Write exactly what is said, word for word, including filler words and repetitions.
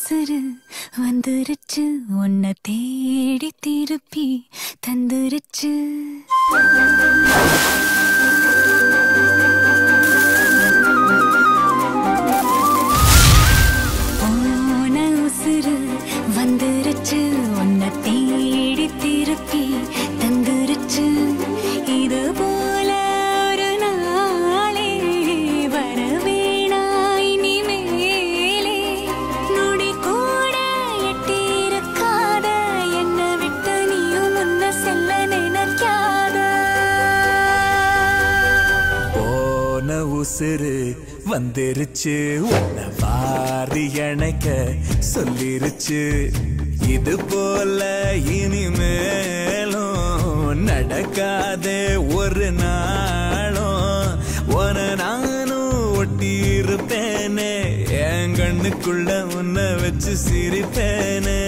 உசுறு வந்துருச்சு உன்னை தேடி திருப்பி தந்துருச்சு போன உசுறு வந்துருச்சு உன்னை தேடி திருப்பி தந்துருச்சு இது போல ஒரு நாளே வரவேணா இனிமேலே நொடி கூட எட்டியிருக்காத என்னை விட்டு நீயும் முன்ன செல்ல நினைக்காத போன உசுறு வந்துருச்சு உன்னை வாரி அணைக்க சொல்லிருச்சு இது போல இனிமேலும் நடக்காதே ஒரு நாளும் ஒரு நானும் ஒட்டி இருப்பேனே என் கண்ணுக்குள்ள உன்னை வச்சு சிரிப்பேனே